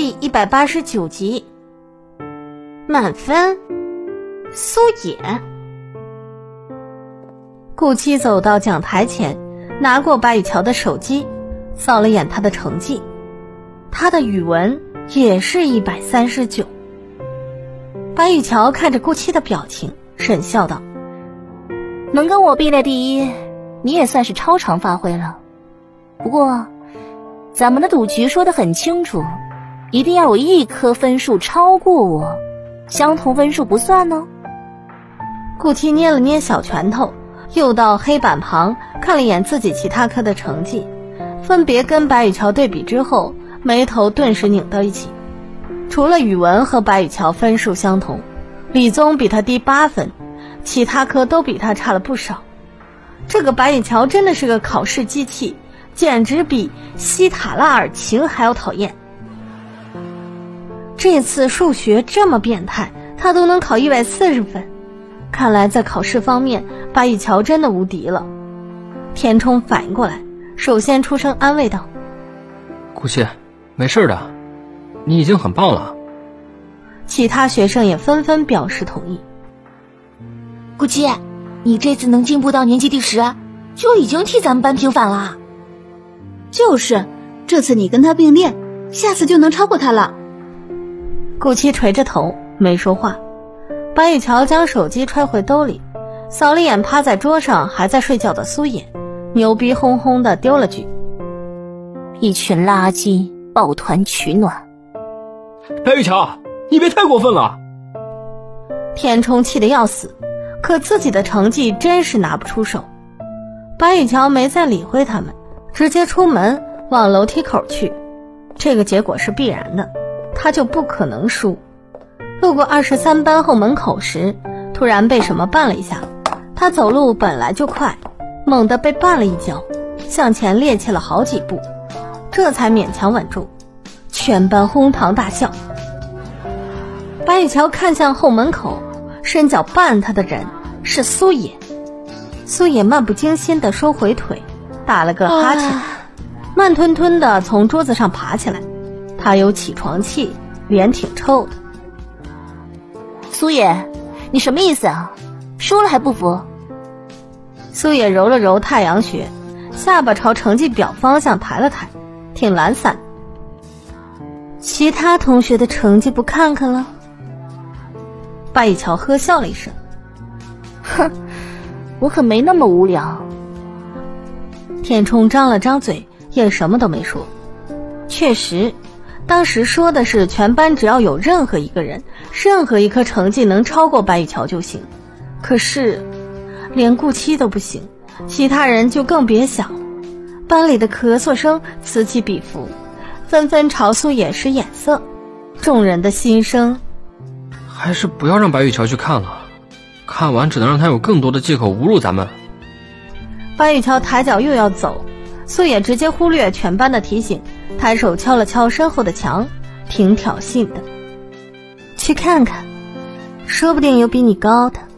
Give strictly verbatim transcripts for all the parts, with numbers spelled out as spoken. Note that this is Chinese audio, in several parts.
第一百八十九集。满分，苏野。顾七走到讲台前，拿过白雨乔的手机，扫了眼他的成绩，他的语文也是一百三十九。白雨乔看着顾七的表情，沈笑道： 能跟我并列第一，你也算是超常发挥了。不过咱们的赌局说得很清楚，一定要有一科分数超过我，相同分数不算哦。 顾七捏了捏小拳头，又到黑板旁看了一眼自己其他科的成绩，分别跟白雨乔对比之后，眉头顿时拧到一起。除了语文和白雨乔分数相同，理综比他低八分，其他科都比他差了不少。这个白雨乔真的是个考试机器，简直比希塔拉尔琴还要讨厌。这次数学这么变态，他都能考一百四十分，看来在考试方面白雨乔真的无敌了。田冲反应过来，首先出声安慰道： 顾七，没事的，你已经很棒了。 其他学生也纷纷表示同意。 顾七，你这次能进步到年级第十，就已经替咱们班平反了。 就是，这次你跟他并列，下次就能超过他了。 顾七垂着头没说话。白雨乔将手机揣回兜里，扫了眼趴在桌上还在睡觉的苏野，牛逼哄哄地丢了句： 一群垃圾，抱团取暖。 白雨乔，你别太过分了。 田冲气得要死，可自己的成绩真是拿不出手。白雨乔没再理会他们，直接出门往楼梯口去。这个结果是必然的，他就不可能输。路过二十三班后门口时，突然被什么绊了一下，他走路本来就快，猛地被绊了一跤，向前趔趄了好几步，这才勉强稳住。全班哄堂大笑。白雨乔看向后门口，伸脚绊他的人是苏野。苏野漫不经心地收回腿，打了个哈欠，慢吞吞地从桌子上爬起来。他有起床气，脸挺臭的。 苏野，你什么意思啊？输了还不服？ 苏野揉了揉太阳穴，下巴朝成绩表方向抬了抬，挺懒散。其他同学的成绩不看看了？白雨乔呵笑了一声， 哼，我可没那么无聊。 田冲张了张嘴，也什么都没说。确实，当时说的是全班只要有任何一个人，任何一科成绩能超过白雨乔就行。可是，连顾七都不行，其他人就更别想了。班里的咳嗽声此起彼伏，纷纷朝苏野使眼色。众人的心声， 还是不要让白雨乔去看了，看完只能让他有更多的借口侮辱咱们。 白雨乔抬脚又要走，苏野直接忽略全班的提醒，抬手敲了敲身后的墙，挺挑衅的：去看看，说不定有比你高的。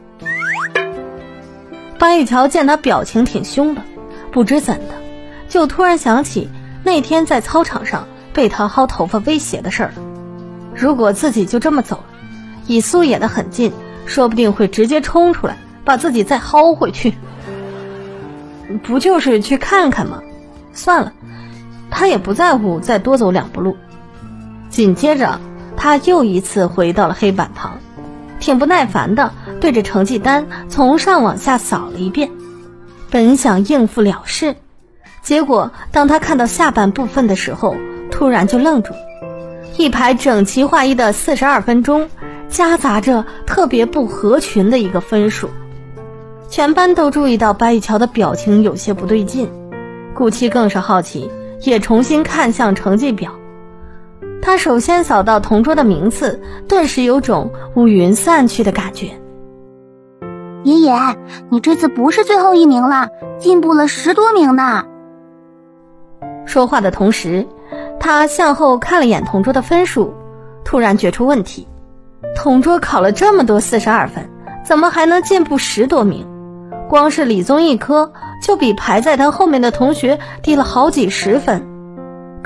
白雨乔见他表情挺凶的，不知怎的就突然想起那天在操场上被他薅头发威胁的事儿。如果自己就这么走了，以苏野的狠劲，说不定会直接冲出来把自己再薅回去。不就是去看看吗？算了，他也不在乎再多走两步路。紧接着他又一次回到了黑板旁，挺不耐烦的对着成绩单从上往下扫了一遍，本想应付了事，结果当他看到下半部分的时候，突然就愣住。一排整齐划一的四十二分钟，夹杂着特别不合群的一个分数。全班都注意到白雨乔的表情有些不对劲，顾七更是好奇，也重新看向成绩表。他首先扫到同桌的名次，顿时有种乌云散去的感觉。 爷爷，你这次不是最后一名了，进步了十多名呢。 说话的同时，他向后看了眼同桌的分数，突然觉出问题。同桌考了这么多四十二分，怎么还能进步十多名？光是理综一科就比排在他后面的同学低了好几十分。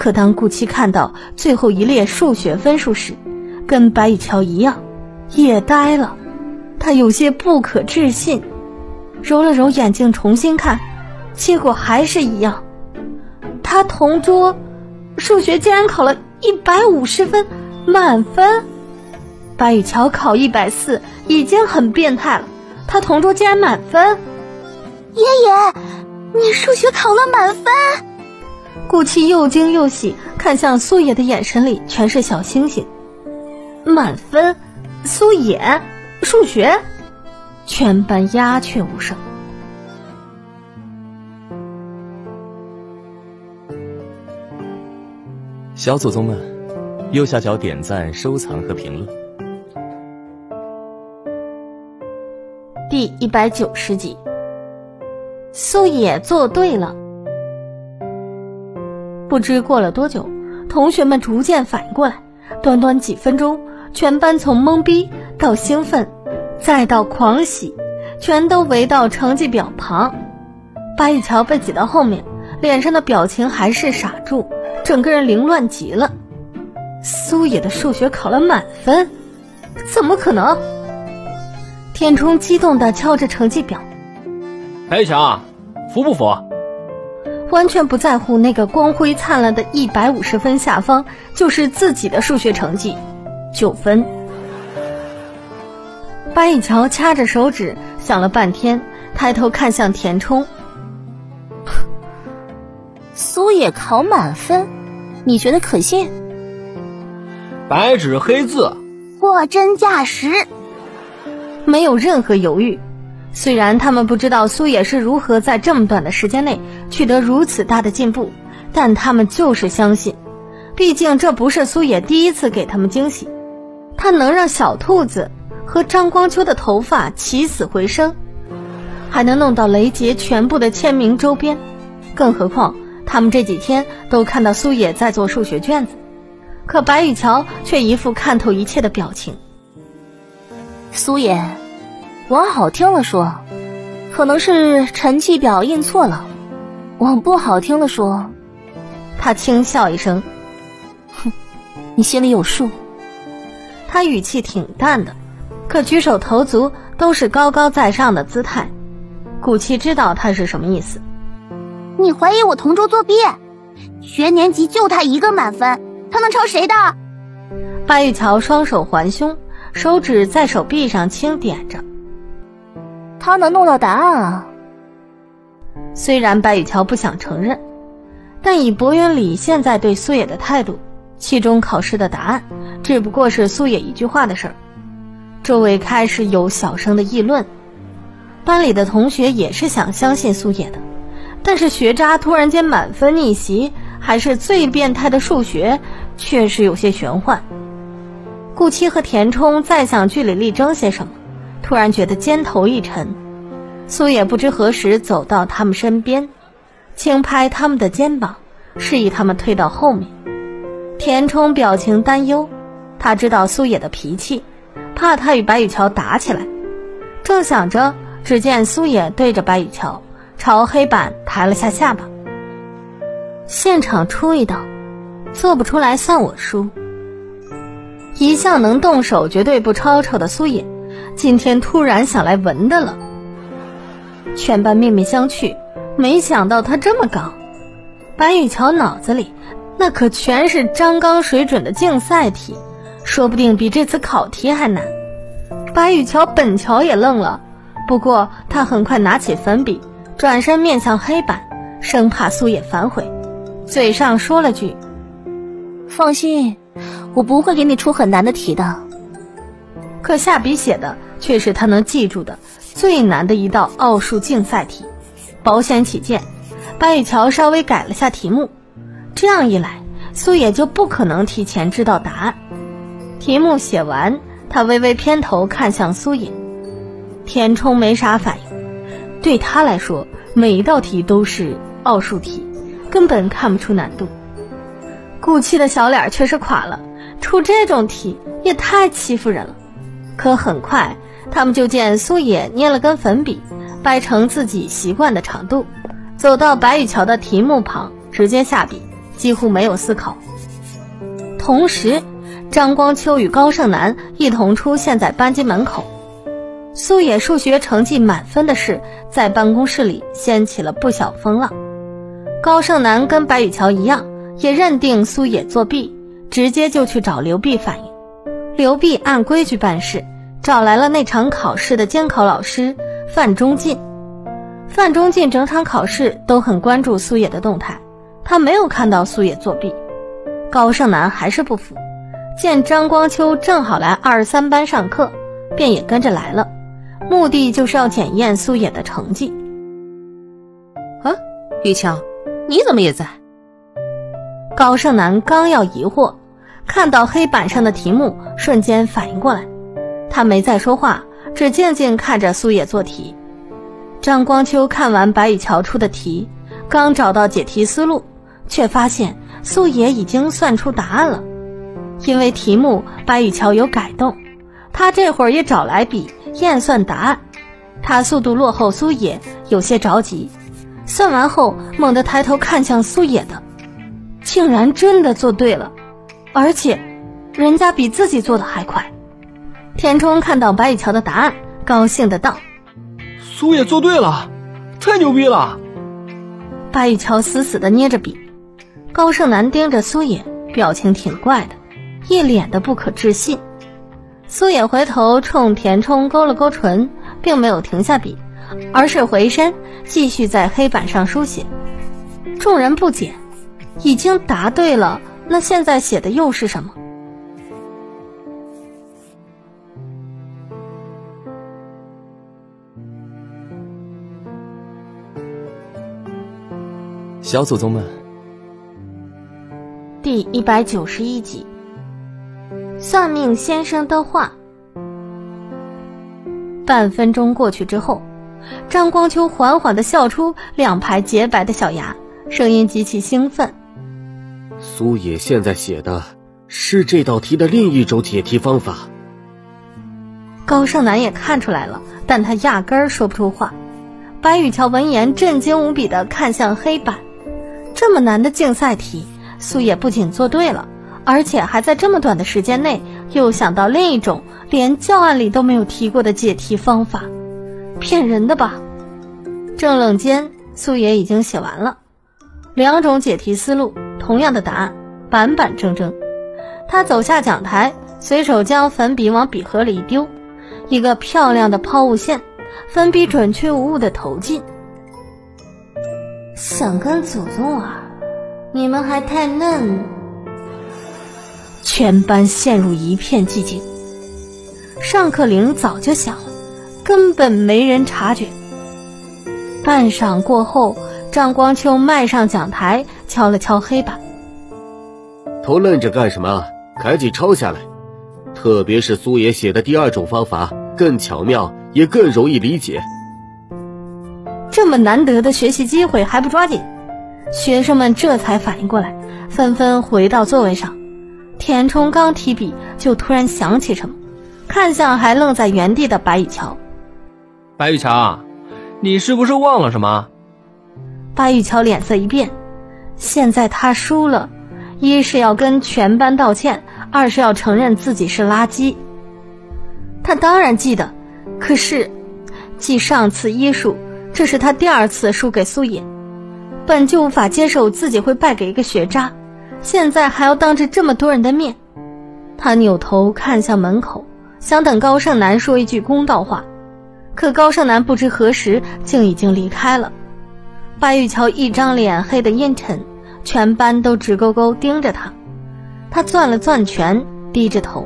可当顾七看到最后一列数学分数时，跟白雨桥一样，也呆了。他有些不可置信，揉了揉眼睛重新看，结果还是一样。他同桌数学竟然考了一百五十分，满分。白雨桥考一百四已经很变态了，他同桌竟然满分。 爷爷，你数学考了满分。 顾七又惊又喜，看向苏野的眼神里全是小星星。满分？苏野数学？全班鸦雀无声。 小祖宗们，右下角点赞、收藏和评论。 第一百九十集，苏野做对了。不知过了多久，同学们逐渐反应过来，短短几分钟，全班从懵逼到兴奋，再到狂喜，全都围到成绩表旁。白雨桥被挤到后面，脸上的表情还是傻住，整个人凌乱极了。苏野的数学考了满分，怎么可能？田冲激动地敲着成绩表， 白雨桥，服不服？ 完全不在乎那个光辉灿烂的一百五十分下方就是自己的数学成绩九分。白雨桥掐着手指想了半天，抬头看向田冲。 苏野考满分，你觉得可信？ 白纸黑字， 货真价实。 没有任何犹豫。虽然他们不知道苏野是如何在这么短的时间内取得如此大的进步，但他们就是相信，毕竟这不是苏野第一次给他们惊喜，他能让小兔子和张光秋的头发起死回生，还能弄到雷杰全部的签名周边，更何况他们这几天都看到苏野在做数学卷子，可白雨桥却一副看透一切的表情。 苏野，往好听了说，可能是成绩表印错了；往不好听了说， 他轻笑一声， 哼，你心里有数。 他语气挺淡的，可举手投足都是高高在上的姿态。顾七知道他是什么意思。 你怀疑我同桌作弊？全年级就他一个满分，他能超谁的？ 白玉桥双手环胸，手指在手臂上轻点着。 他能弄到答案啊。 虽然白玉桥不想承认，但以博云里现在对苏野的态度，期中考试的答案只不过是苏野一句话的事儿。周围开始有小声的议论，班里的同学也是想相信苏野的，但是学渣突然间满分逆袭，还是最变态的数学，确实有些玄幻。顾七和田冲再想据理力争些什么，突然觉得肩头一沉，苏野不知何时走到他们身边，轻拍他们的肩膀，示意他们退到后面。田冲表情担忧，他知道苏野的脾气，怕他与白雨桥打起来。正想着，只见苏野对着白雨桥朝黑板抬了下下巴。现场出一道，做不出来算我输。一向能动手绝对不抄抄的苏野，今天突然想来文的了。全班面面相觑，没想到他这么刚。白雨桥脑子里那可全是张刚水准的竞赛题，说不定比这次考题还难。白雨桥本桥也愣了，不过他很快拿起粉笔，转身面向黑板，生怕苏野反悔，嘴上说了句： 放心，我不会给你出很难的题的。 可下笔写的却是他能记住的最难的一道奥数竞赛题。保险起见，白雨桥稍微改了下题目，这样一来，苏野就不可能提前知道答案。题目写完，他微微偏头看向苏野。田冲没啥反应，对他来说，每一道题都是奥数题，根本看不出难度。顾七的小脸却是垮了，出这种题也太欺负人了。可很快，他们就见苏野捏了根粉笔，掰成自己习惯的长度，走到白雨桥的题目旁，直接下笔， 几乎没有思考。同时，张光秋与高胜男一同出现在班级门口。苏野数学成绩满分的事在办公室里掀起了不小风浪。高胜男跟白雨桥一样，也认定苏野作弊，直接就去找刘碧反映。刘碧按规矩办事，找来了那场考试的监考老师范中进。范中进整场考试都很关注苏野的动态，他没有看到苏野作弊。高胜男还是不服，见张光秋正好来二十三班上课，便也跟着来了，目的就是要检验苏野的成绩。 啊，雨乔，你怎么也在？ 高胜男刚要疑惑，看到黑板上的题目，瞬间反应过来，他没再说话，只静静看着苏野做题。张光秋看完白雨桥出的题，刚找到解题思路，却发现苏野已经算出答案了。因为题目白雨桥有改动，他这会儿也找来笔验算答案。他速度落后苏野，有些着急，算完后猛地抬头看向苏野的，竟然真的做对了，而且人家比自己做的还快。田冲看到白雨桥的答案，高兴的道： 苏野做对了，太牛逼了！ 白雨桥死死的捏着笔，高胜男盯着苏野，表情挺怪的，一脸的不可置信。苏野回头冲田冲勾了勾唇，并没有停下笔，而是回身继续在黑板上书写。众人不解，已经答对了，那现在写的又是什么？ 小祖宗们， 第一百九十一集，算命先生的话。半分钟过去之后，张光秋缓缓地笑出两排洁白的小牙，声音极其兴奋。 苏野现在写的是这道题的另一种解题方法。 高胜男也看出来了，但他压根儿说不出话。白雨桥闻言震惊无比地看向黑板，这么难的竞赛题，苏野不仅做对了，而且还在这么短的时间内又想到另一种连教案里都没有提过的解题方法，骗人的吧？正冷间，苏野已经写完了，两种解题思路，同样的答案，板板正正。他走下讲台，随手将粉笔往笔盒里一丢，一个漂亮的抛物线，粉笔准确无误地投进。想跟祖宗玩，你们还太嫩。全班陷入一片寂静，上课铃早就响了，根本没人察觉。半晌过后，张光秋迈上讲台，敲了敲黑板。 都愣着干什么？赶紧抄下来。特别是苏野写的第二种方法，更巧妙，也更容易理解。 这么难得的学习机会还不抓紧，学生们这才反应过来，纷纷回到座位上。田冲刚提笔，就突然想起什么，看向还愣在原地的白雨桥。 白雨桥，你是不是忘了什么？ 白雨桥脸色一变，现在他输了，一是要跟全班道歉，二是要承认自己是垃圾。他当然记得，可是继上次医术，这是他第二次输给苏野，本就无法接受自己会败给一个学渣，现在还要当着这么多人的面。他扭头看向门口，想等高胜男说一句公道话，可高胜男不知何时竟已经离开了。白雨桥一张脸黑得阴沉，全班都直勾勾盯着他。他攥了攥拳，低着头。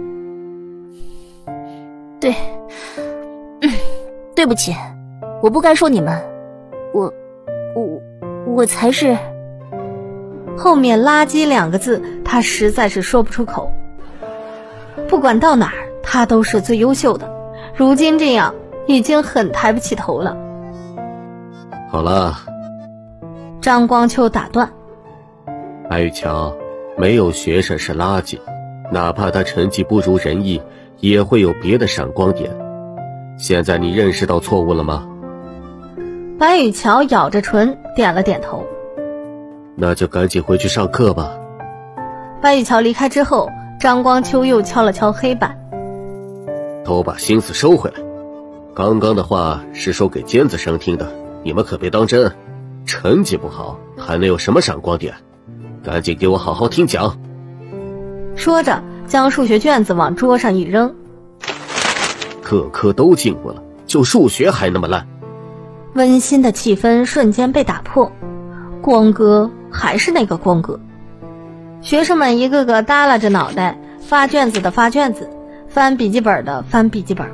对，嗯，对不起，我不该说你们，我，我，我才是。 后面垃圾两个字，他实在是说不出口。不管到哪儿，他都是最优秀的，如今这样，已经很抬不起头了。 好了， 张光秋打断。 白雨桥，没有学生是垃圾，哪怕他成绩不如人意，也会有别的闪光点。现在你认识到错误了吗？ 白雨桥咬着唇点了点头。 那就赶紧回去上课吧。 白玉桥离开之后，张光秋又敲了敲黑板， 都把心思收回来。刚刚的话是说给尖子生听的，你们可别当真。成绩不好还能有什么闪光点？赶紧给我好好听讲。 说着将数学卷子往桌上一扔， 科科都进过了，就数学还那么烂。 温馨的气氛瞬间被打破，光哥还是那个光哥。学生们一个个耷拉着脑袋，发卷子的发卷子，翻笔记本的翻笔记本。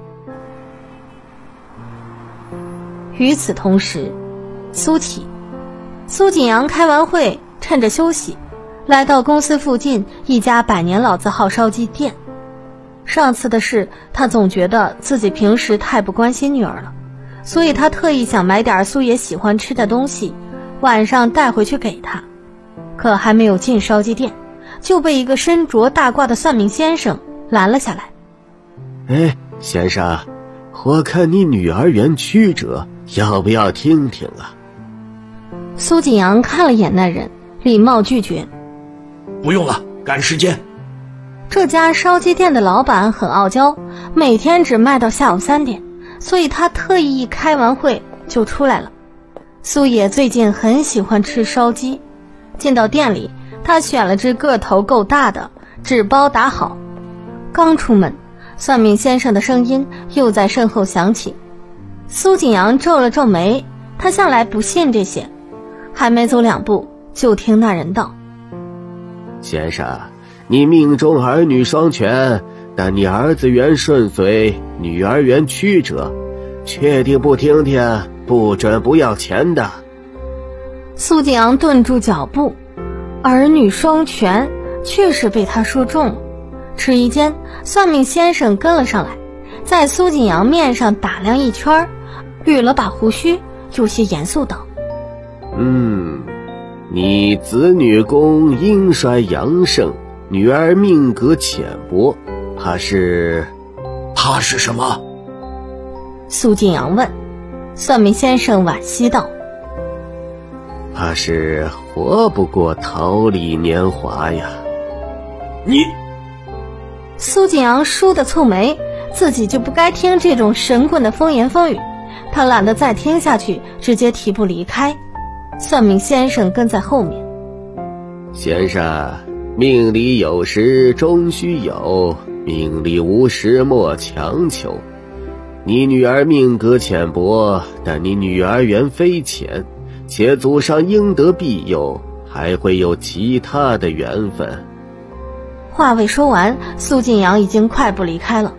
与此同时，苏启苏景阳开完会，趁着休息来到公司附近一家百年老字号烧鸡店。上次的事，他总觉得自己平时太不关心女儿了，所以他特意想买点苏野喜欢吃的东西，晚上带回去给她。可还没有进烧鸡店，就被一个身着大褂的算命先生拦了下来。 哎，先生，我看你女儿缘曲折，要不要听听啊？ 苏景阳看了眼那人，礼貌拒绝。 不用了，赶时间。 这家烧鸡店的老板很傲娇，每天只卖到下午三点，所以他特意一开完会就出来了。苏野最近很喜欢吃烧鸡，进到店里，他选了只个头够大的，纸包打好。刚出门，算命先生的声音又在身后响起。苏景阳皱了皱眉，他向来不信这些，还没走两步，就听那人道： 先生，你命中儿女双全，但你儿子缘顺遂，女儿缘曲折，确定不听听，不准不要钱的。 苏景阳顿住脚步，儿女双全确实被他说中了。迟疑间，算命先生跟了上来，在苏景阳面上打量一圈，捋了把胡须，有些严肃道： 嗯，你子女宫阴衰阳盛，女儿命格浅薄，怕是怕是什么？ 苏景阳问。算命先生惋惜道： 怕是活不过桃李年华呀。 你苏景阳倏地蹙眉，自己就不该听这种神棍的风言风语，他懒得再听下去，直接提步离开。算命先生跟在后面。 先生，命里有时终须有，命里无时莫强求。你女儿命格浅薄，但你女儿缘非浅，且祖上应得庇佑，还会有其他的缘分。 话未说完，苏景阳已经快步离开了。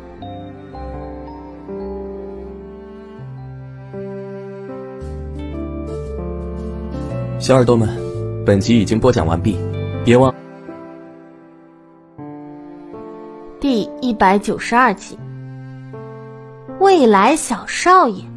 小耳朵们，本集已经播讲完毕，别忘第一百九十二集，未来小少爷。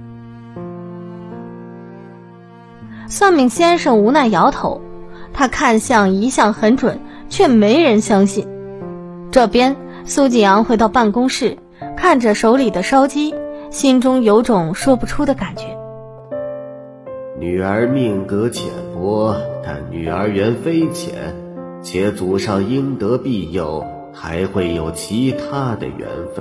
算命先生无奈摇头，他看相一向很准，却没人相信。这边苏景阳回到办公室，看着手里的烧鸡，心中有种说不出的感觉。 女儿命格浅薄，但女儿缘非浅，且祖上应得庇佑，还会有其他的缘分。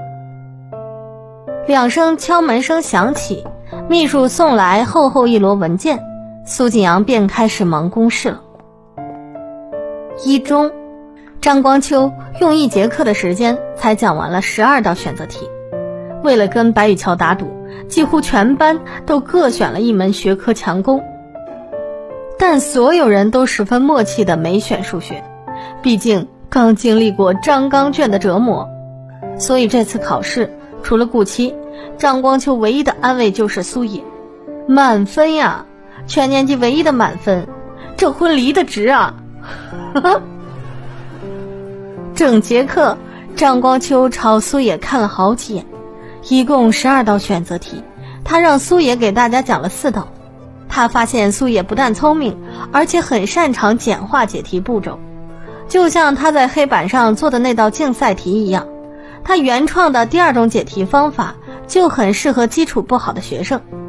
两声敲门声响起，秘书送来厚厚一摞文件，苏景阳便开始忙公事了。一中，张光秋用一节课的时间才讲完了十二道选择题。为了跟白雨桥打赌，几乎全班都各选了一门学科强攻，但所有人都十分默契的没选数学，毕竟刚经历过张纲卷的折磨。所以这次考试除了顾七，张光秋唯一的安慰就是苏野，满分呀，全年级唯一的满分，这婚离得值啊。整节课张光秋朝苏野看了好几眼，一共十二道选择题，他让苏野给大家讲了四道。他发现苏野不但聪明，而且很擅长简化解题步骤，就像他在黑板上做的那道竞赛题一样，他原创的第二种解题方法就很适合基础不好的学生。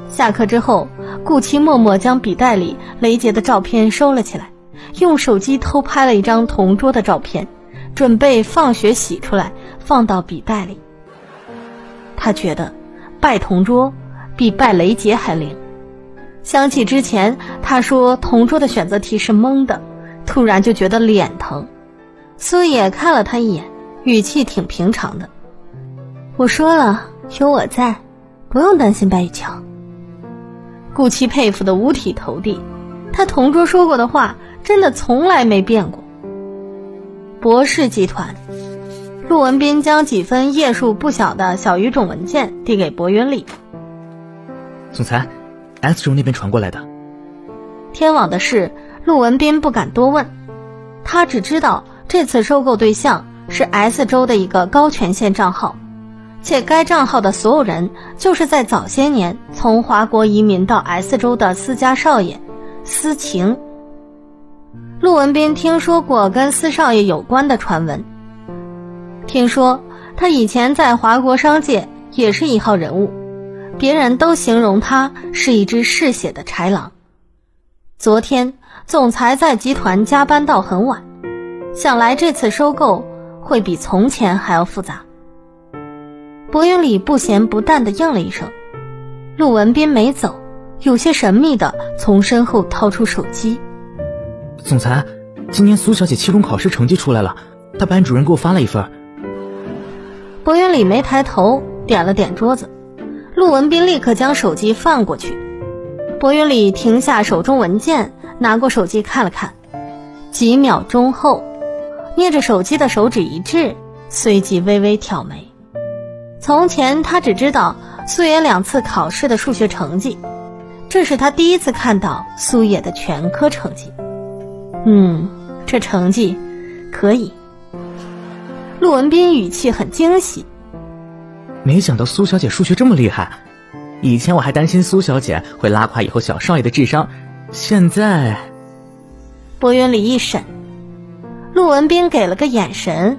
下课之后，顾七默默将笔袋里雷杰的照片收了起来，用手机偷拍了一张同桌的照片，准备放学洗出来放到笔袋里。他觉得拜同桌比拜雷杰还灵。想起之前他说同桌的选择题是蒙的，突然就觉得脸疼。苏野看了他一眼，语气挺平常的：我说了，有我在，不用担心白玉桥。顾七佩服得五体投地，他同桌说过的话真的从来没变过。博士集团，陆文斌将几份页数不小的小语种文件递给薄云里。 总裁 ，S 州那边传过来的。 天网的事，陆文斌不敢多问，他只知道这次收购对象是 S 州的一个高权限账号，且该账号的所有人就是在早些年从华国移民到 S 州的私家少爷司晴。陆文斌听说过跟司少爷有关的传闻，听说他以前在华国商界也是一号人物，别人都形容他是一只嗜血的豺狼。昨天总裁在集团加班到很晚，想来这次收购会比从前还要复杂。薄云里不咸不淡地应了一声，陆文斌没走，有些神秘地从身后掏出手机。 总裁，今年苏小姐期中考试成绩出来了，她班主任给我发了一份。 薄云里没抬头，点了点桌子。陆文斌立刻将手机放过去。薄云里停下手中文件，拿过手机看了看，几秒钟后，捏着手机的手指一滞，随即微微挑眉。从前他只知道苏野两次考试的数学成绩，这是他第一次看到苏野的全科成绩。嗯，这成绩可以。陆文斌语气很惊喜， 没想到苏小姐数学这么厉害，以前我还担心苏小姐会拉垮以后小少爷的智商，现在…… 薄云里一审，陆文斌给了个眼神，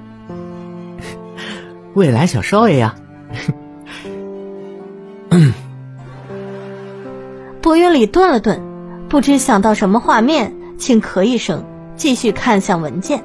未来小少爷呀。 薄云里顿了顿，不知想到什么画面，轻咳一声，继续看向文件。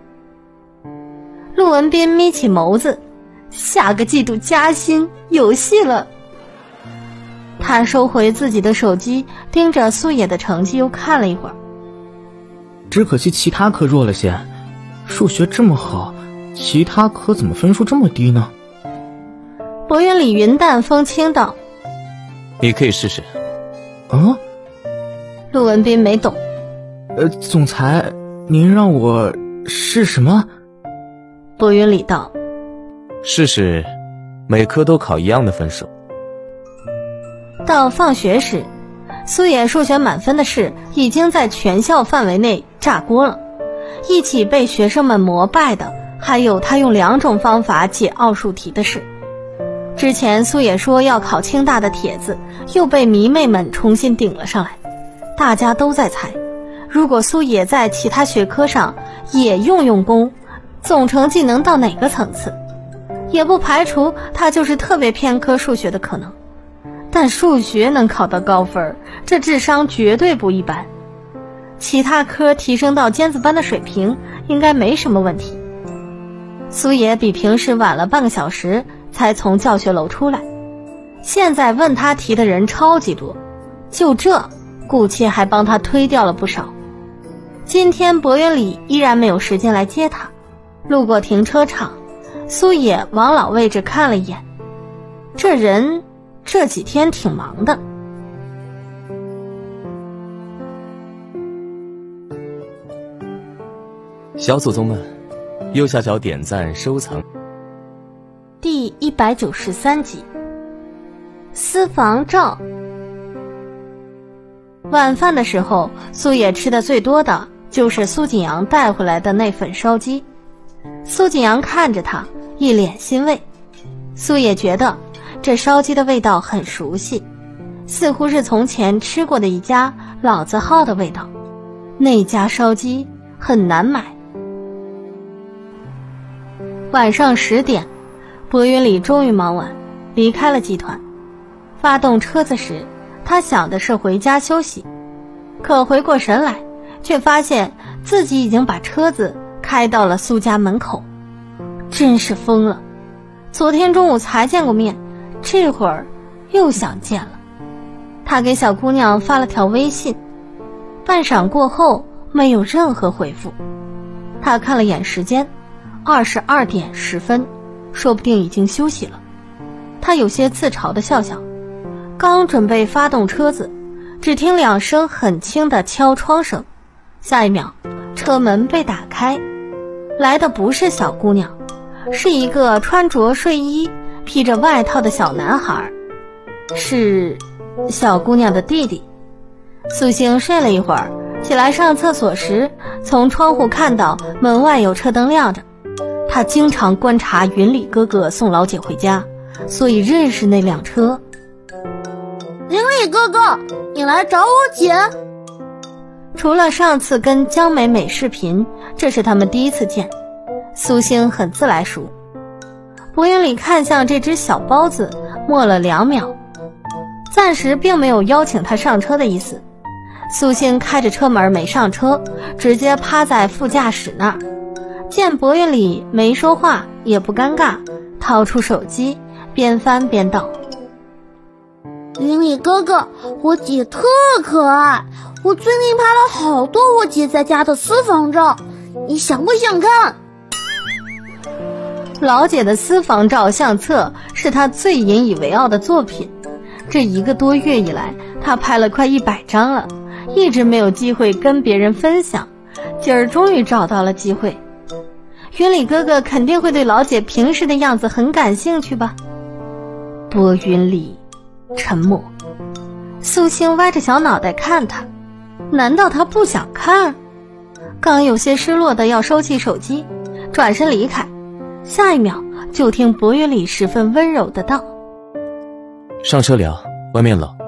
陆文斌眯起眸子，下个季度加薪，有戏了。他收回自己的手机，盯着苏野的成绩又看了一会儿。 只可惜其他科弱了些，数学这么好，其他科怎么分数这么低呢？ 薄云里云淡风轻道： 你可以试试。 啊？ 陆文斌没懂。 呃，总裁，您让我试什么？ 薄云里道： 试试每科都考一样的分数。 到放学时，苏野数学满分的事已经在全校范围内炸锅了。一起被学生们膜拜的还有他用两种方法解奥数题的事。之前苏野说要考清大的帖子又被迷妹们重新顶了上来，大家都在猜，如果苏野在其他学科上也用用功，总成绩能到哪个层次？也不排除他就是特别偏科数学的可能。但数学能考到高分，这智商绝对不一般。其他科提升到尖子班的水平应该没什么问题。苏野比平时晚了半个小时才从教学楼出来，现在问他题的人超级多，就这顾切还帮他推掉了不少。今天薄云里依然没有时间来接他，路过停车场，苏野往老位置看了一眼，这人这几天挺忙的。 小祖宗们，右下角点赞收藏。 第一百九十三集，私房照。晚饭的时候，苏野吃的最多的就是苏景阳带回来的那份烧鸡。苏景阳看着他，一脸欣慰。苏野觉得这烧鸡的味道很熟悉，似乎是从前吃过的一家老字号的味道。那家烧鸡很难买。晚上十点，薄云里终于忙完，离开了集团。发动车子时， 他想的是回家休息，可回过神来，却发现自己已经把车子开到了苏家门口。真是疯了，昨天中午才见过面，这会儿又想见了。他给小姑娘发了条微信，半晌过后没有任何回复。他看了眼时间，二十二点十分，说不定已经休息了。他有些自嘲地笑笑，刚准备发动车子，只听两声很轻的敲窗声，下一秒车门被打开，来的不是小姑娘，是一个穿着睡衣披着外套的小男孩，是小姑娘的弟弟。苏星睡了一会儿，起来上厕所时，从窗户看到门外有车灯亮着。他经常观察云里哥哥送老姐回家，所以认识那辆车。 云里哥哥，你来找我姐？ 除了上次跟江美美视频，这是他们第一次见。苏星很自来熟。薄云里看向这只小包子，默了两秒，暂时并没有邀请他上车的意思。苏星开着车门没上车，直接趴在副驾驶那儿。见薄云里没说话也不尴尬，掏出手机边翻边道： 云里哥哥，我姐特可爱，我最近拍了好多我姐在家的私房照，你想不想看？ 老姐的私房照相册是他最引以为傲的作品，这一个多月以来他拍了快一百张了，一直没有机会跟别人分享，今儿终于找到了机会。云里哥哥肯定会对老姐平时的样子很感兴趣吧。薄云里沉默，苏星歪着小脑袋看他，难道他不想看？刚有些失落的要收起手机，转身离开，下一秒就听薄云里十分温柔的道： 上车聊，外面冷。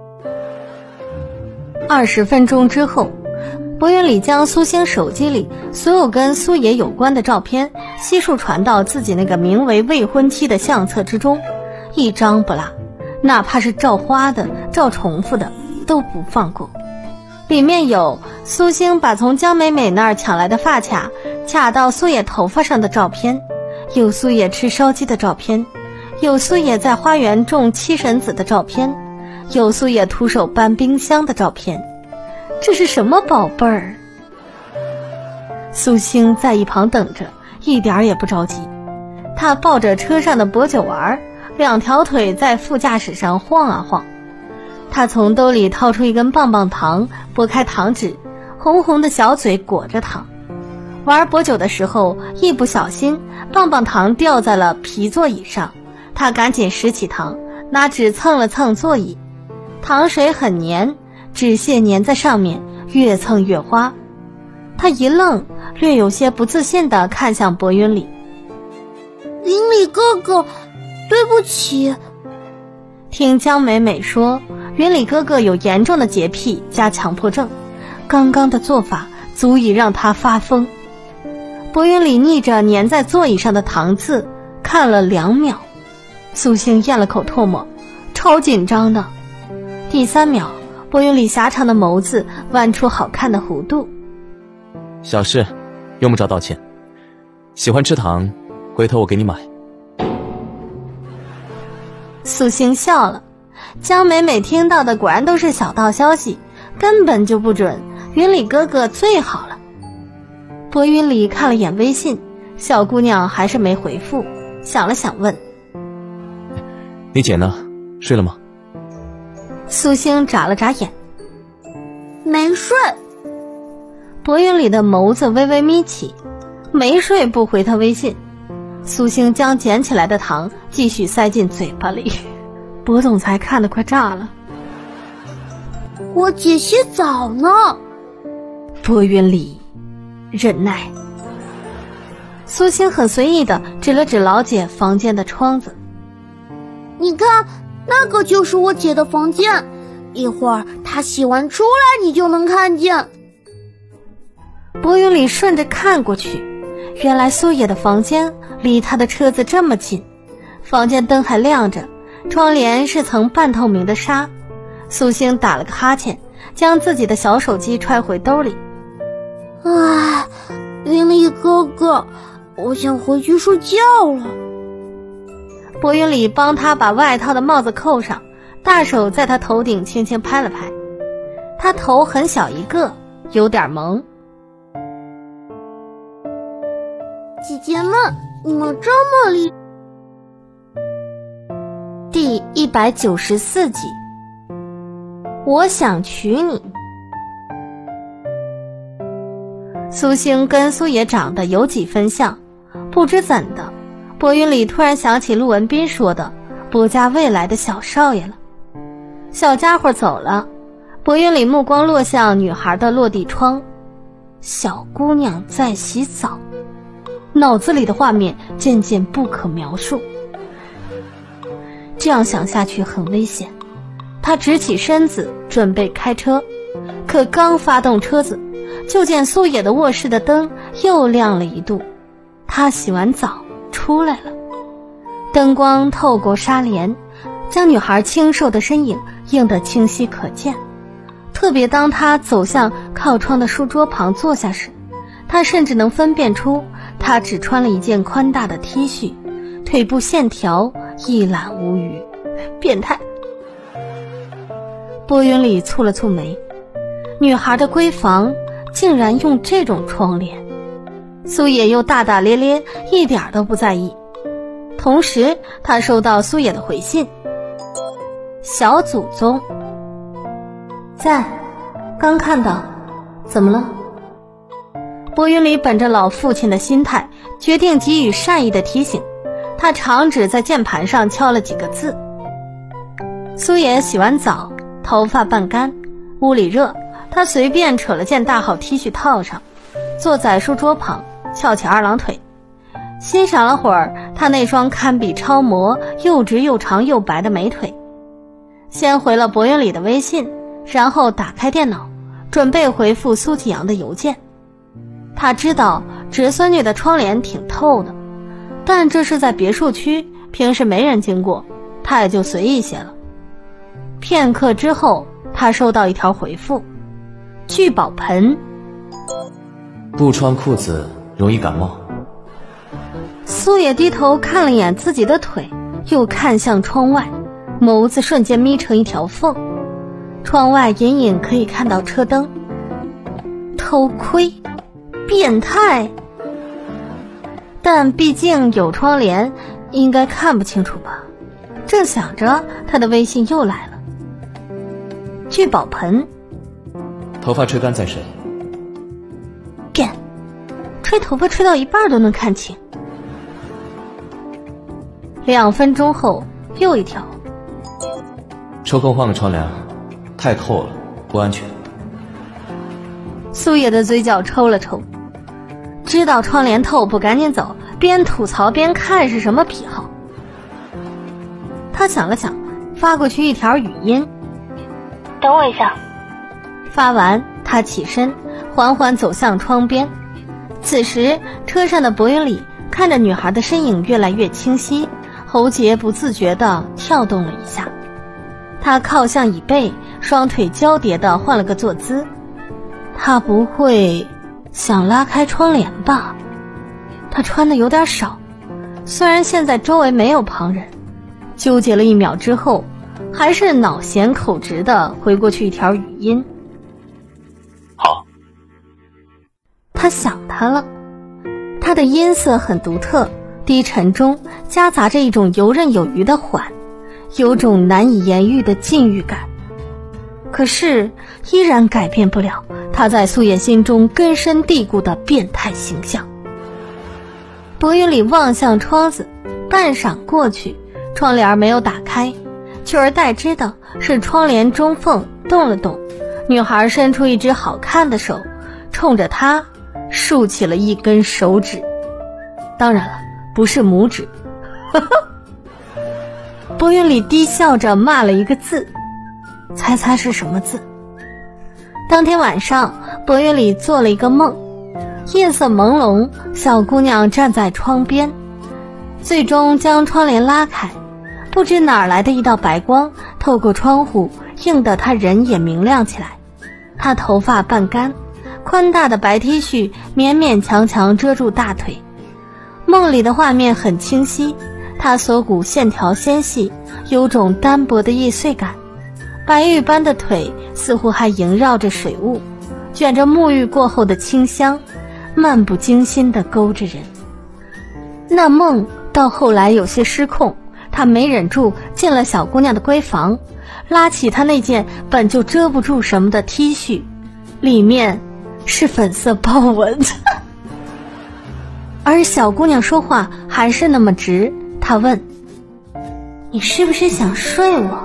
二十分钟之后，薄云里将苏星手机里所有跟苏野有关的照片悉数传到自己那个名为未婚妻的相册之中，一张不落，哪怕是照花的照重复的都不放过。里面有苏星把从江美美那儿抢来的发卡卡到苏野头发上的照片，有苏野吃烧鸡的照片，有苏野在花园种七神子的照片，有苏野徒手搬冰箱的照片。这是什么宝贝儿？苏星在一旁等着，一点也不着急。他抱着车上的薄酒丸，两条腿在副驾驶上晃啊晃。他从兜里掏出一根棒棒糖，拨开糖纸，红红的小嘴裹着糖。玩薄酒的时候，一不小心棒棒糖掉在了皮座椅上，他赶紧拾起糖，拿纸蹭了蹭座椅，糖水很黏，纸屑粘在上面，越蹭越花。他一愣，略有些不自信地看向薄云里。 云里哥哥，对不起。 听江美美说，云里哥哥有严重的洁癖加强迫症，刚刚的做法足以让他发疯。薄云里逆着粘在座椅上的糖渍看了两秒，苏星咽了口唾沫，超紧张的。第三秒，薄云里狭长的眸子弯出好看的弧度。 小事，用不着道歉。喜欢吃糖，回头我给你买。 苏星笑了，江美美听到的果然都是小道消息，根本就不准，云里哥哥最好了。薄云里看了眼微信，小姑娘还是没回复，想了想问： 你姐呢？睡了吗？ 苏星眨了眨眼， 没睡。 薄云里的眸子微微眯起，没睡不回他微信。苏星将捡起来的糖继续塞进嘴巴里，薄总裁看得快炸了。 我姐洗澡呢。 薄云里忍耐。苏星很随意地指了指老姐房间的窗子， 你看，那个就是我姐的房间，一会儿她洗完出来你就能看见。 薄云里顺着看过去，原来苏野的房间离他的车子这么近，房间灯还亮着，窗帘是层半透明的纱。 苏星打了个哈欠，将自己的小手机揣回兜里。 唉，云里哥哥，我想回去睡觉了。 薄云里帮他把外套的帽子扣上，大手在他头顶轻轻拍了拍。他头很小一个，有点萌。 姐姐们，你们这么厉害。 第一百九十四集，我想娶你。苏星跟苏野长得有几分像，不知怎的，薄云里突然想起陆文斌说的薄家未来的小少爷了。小家伙走了，薄云里目光落向女孩的落地窗，小姑娘在洗澡，脑子里的画面渐渐不可描述。这样想下去很危险，他直起身子准备开车，可刚发动车子，就见苏野的卧室的灯又亮了一度。他洗完澡出来了，灯光透过纱帘，将女孩清瘦的身影映得清晰可见。特别当他走向靠窗的书桌旁坐下时，他甚至能分辨出她只穿了一件宽大的 T 恤，腿部线条一览无余。变态！薄云里蹙了蹙眉，女孩的闺房竟然用这种窗帘。苏野又大大咧咧，一点都不在意。同时他收到苏野的回信：小祖宗在，刚看到，怎么了？薄云里本着老父亲的心态，决定给予善意的提醒。他长指在键盘上敲了几个字。苏野洗完澡，头发半干，屋里热，他随便扯了件大号 T 恤套上，坐在书桌旁，翘起二郎腿，欣赏了会儿他那双堪比超模又直又长又白的美腿。先回了薄云里的微信，然后打开电脑，准备回复苏启阳的邮件。他知道侄孙女的窗帘挺透的，但这是在别墅区，平时没人经过，他也就随意些了。片刻之后，他收到一条回复：聚宝盆。 不穿裤子容易感冒。 苏野低头看了眼自己的腿，又看向窗外，眸子瞬间眯成一条缝。窗外隐隐可以看到车灯。偷窥，变态。但毕竟有窗帘，应该看不清楚吧。正想着，他的微信又来了。聚宝盆。 头发吹干再睡。 干，吹头发吹到一半都能看清。两分钟后，又一条。 抽空换个窗帘，太透了，不安全。 苏野的嘴角抽了抽，知道窗帘透不赶紧走，边吐槽边看是什么癖好。他想了想，发过去一条语音：等我一下。发完，他起身缓缓走向窗边。此时车上的薄云里看着女孩的身影越来越清晰，喉结不自觉地跳动了一下。他靠向椅背，双腿交叠地换了个坐姿。他不会想拉开窗帘吧？他穿的有点少，虽然现在周围没有旁人。纠结了一秒之后，还是脑闲口直的回过去一条语音： 好。 他想他了。他的音色很独特，低沉中夹杂着一种游刃有余的缓，有种难以言喻的禁欲感。可是依然改变不了他在苏野心中根深蒂固的变态形象。薄云里望向窗子，半晌过去，窗帘没有打开，取而代之的是窗帘中缝动了动，女孩伸出一只好看的手，冲着他竖起了一根手指。当然了，不是拇指。薄云里低笑着骂了一个字，猜猜是什么字？当天晚上，薄云里做了一个梦，夜色朦胧，小姑娘站在窗边，最终将窗帘拉开，不知哪儿来的一道白光透过窗户映得他人也明亮起来。他头发半干，宽大的白 T 恤勉勉强强遮住大腿。梦里的画面很清晰，他锁骨线条纤细，有种单薄的易碎感，白玉般的腿似乎还萦绕着水雾，卷着沐浴过后的清香，漫不经心地勾着人。那梦到后来有些失控，他没忍住进了小姑娘的闺房，拉起她那件本就遮不住什么的 T 恤，里面是粉色豹纹而小姑娘说话还是那么直，她问：你是不是想睡我？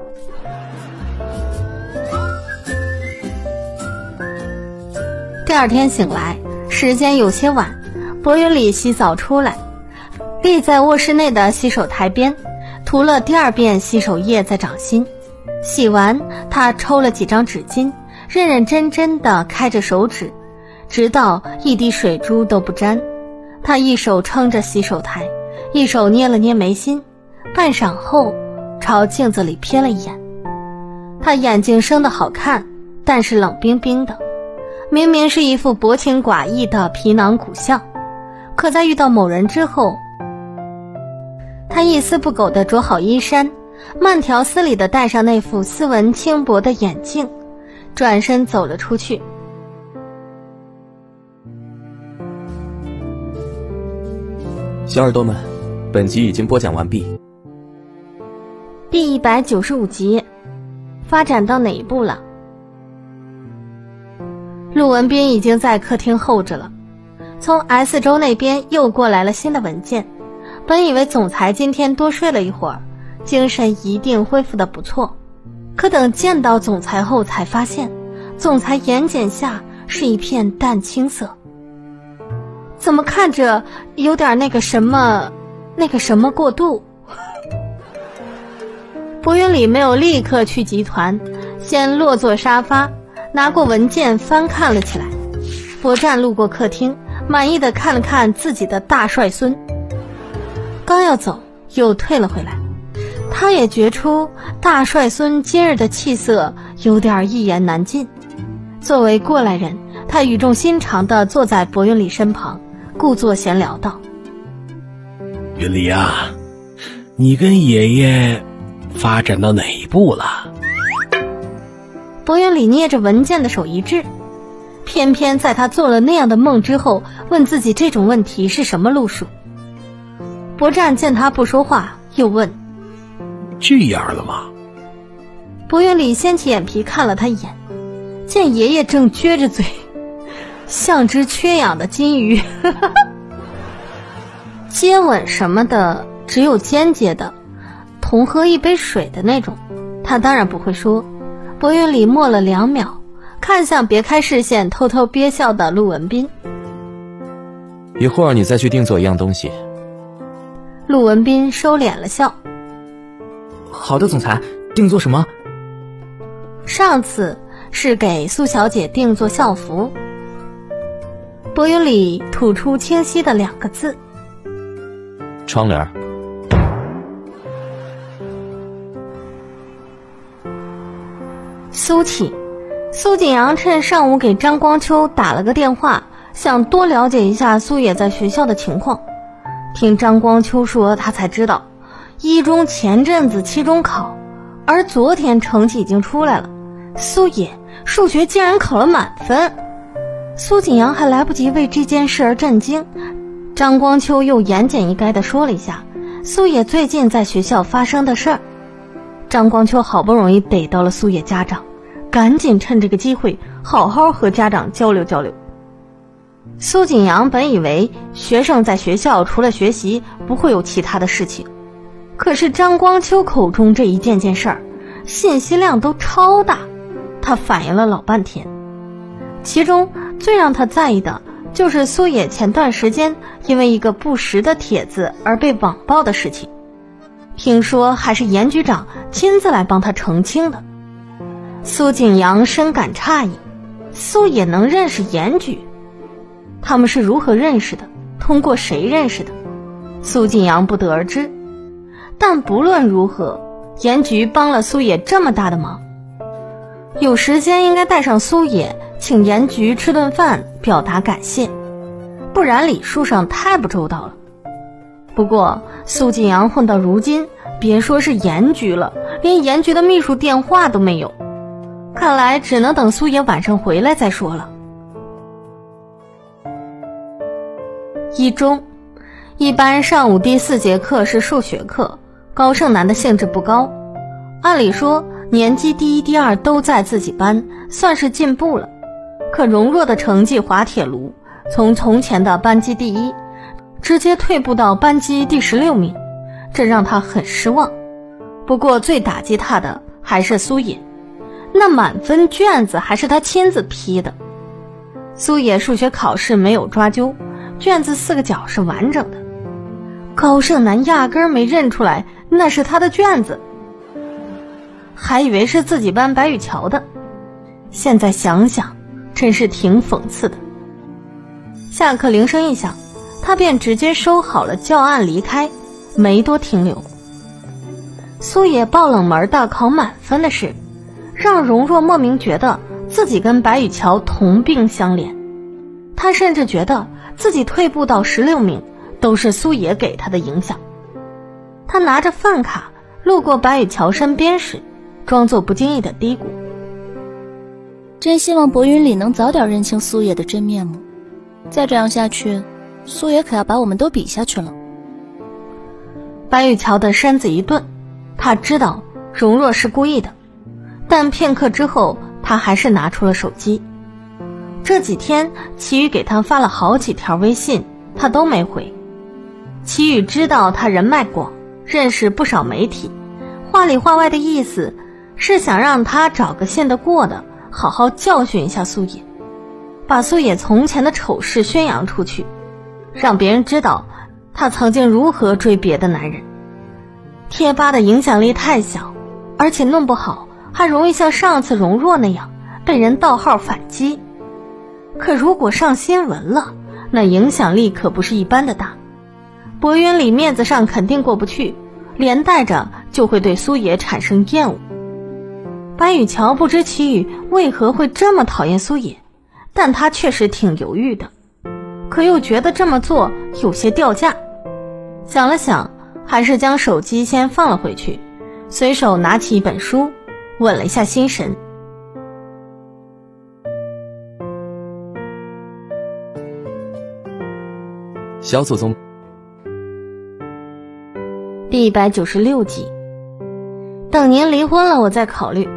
第二天醒来，时间有些晚，薄云里洗澡出来，立在卧室内的洗手台边，涂了第二遍洗手液在掌心。洗完，他抽了几张纸巾，认认真真地开着手指，直到一滴水珠都不沾。他一手撑着洗手台，一手捏了捏眉心，半晌后朝镜子里瞥了一眼。他眼睛生得好看，但是冷冰冰的，明明是一副薄情寡义的皮囊骨相，可在遇到某人之后，他一丝不苟地着好衣衫，慢条斯理地戴上那副斯文轻薄的眼镜，转身走了出去。 小耳朵们，本集已经播讲完毕。 第一百九十五集，发展到哪一步了？陆文斌已经在客厅候着了，从 S 州那边又过来了新的文件。本以为总裁今天多睡了一会儿，精神一定恢复得不错，可等见到总裁后才发现，总裁眼睑下是一片淡青色，怎么看着有点那个什么那个什么过度。薄云里没有立刻去集团，先落坐沙发，拿过文件翻看了起来。博战路过客厅，满意的看了看自己的大帅孙，刚要走又退了回来。他也觉出大帅孙今日的气色有点一言难尽。作为过来人，他语重心长地坐在薄云里身旁，故作闲聊道： 云里啊，你跟爷爷发展到哪一步了？ 薄云里捏着文件的手一滞，偏偏在他做了那样的梦之后，问自己这种问题是什么路数。博战见他不说话，又问： 这样了吗？ 薄云里掀起眼皮看了他一眼，见爷爷正撅着嘴，像只缺氧的金鱼接吻什么的只有间接的，同喝一杯水的那种，他当然不会说。薄云里默了两秒，看向别开视线偷偷憋笑的陆文斌。 一会儿你再去定做一样东西。 陆文斌收敛了笑。 好的，总裁，定做什么？ 上次是给苏小姐定做校服。薄云里吐出清晰的两个字： 窗帘。 苏启，苏景阳趁上午给张光秋打了个电话，想多了解一下苏野在学校的情况。听张光秋说，他才知道一中前阵子期中考，而昨天成绩已经出来了，苏野数学竟然考了满分。苏景阳还来不及为这件事而震惊，张光秋又言简意赅地说了一下苏野最近在学校发生的事儿。张光秋好不容易逮到了苏野家长，赶紧趁这个机会好好和家长交流交流。苏景阳本以为学生在学校除了学习不会有其他的事情，可是张光秋口中这一件件事儿信息量都超大，他反应了老半天。其中最让他在意的就是苏野前段时间因为一个不实的帖子而被网暴的事情，听说还是严局长亲自来帮他澄清的。苏景阳深感诧异，苏野能认识严局？他们是如何认识的？通过谁认识的？苏景阳不得而知。但不论如何，严局帮了苏野这么大的忙， 有时间应该带上苏野，请严局吃顿饭，表达感谢，不然礼数上太不周到了。不过苏锦阳混到如今，别说是严局了，连严局的秘书电话都没有，看来只能等苏野晚上回来再说了。一中，一般上午第四节课是数学课，高胜男的兴致不高。按理说年级第一第二都在自己班，算是进步了，可荣若的成绩滑铁卢，从从前的班级第一直接退步到班级第十六名，这让他很失望。不过最打击他的还是苏野，那满分卷子还是他亲自批的。苏野数学考试没有抓阄，卷子四个角是完整的，高胜男压根儿没认出来那是他的卷子，还以为是自己班白雨乔的。现在想想真是挺讽刺的。下课铃声一响，他便直接收好了教案离开，没多停留。苏野爆冷门大考满分的事，让荣若莫名觉得自己跟白雨乔同病相怜。他甚至觉得自己退步到十六名都是苏野给他的影响。他拿着饭卡路过白雨乔身边时，装作不经意的嘀咕： 真希望薄云里能早点认清苏野的真面目，再这样下去，苏野可要把我们都比下去了。 白雨乔的身子一顿，他知道荣若是故意的，但片刻之后他还是拿出了手机。这几天齐宇给他发了好几条微信，他都没回。齐宇知道他人脉广，认识不少媒体，话里话外的意思是想让他找个信得过的，好好教训一下苏野，把苏野从前的丑事宣扬出去，让别人知道他曾经如何追别的男人。贴吧的影响力太小，而且弄不好还容易像上次荣若那样被人盗号反击。可如果上新闻了，那影响力可不是一般的大。薄云里面子上肯定过不去，连带着就会对苏野产生厌恶。白雨乔不知齐宇为何会这么讨厌苏野，但他确实挺犹豫的，可又觉得这么做有些掉价。想了想，还是将手机先放了回去，随手拿起一本书，稳了一下心神。 小祖宗第一百九十六集，等您离婚了我再考虑。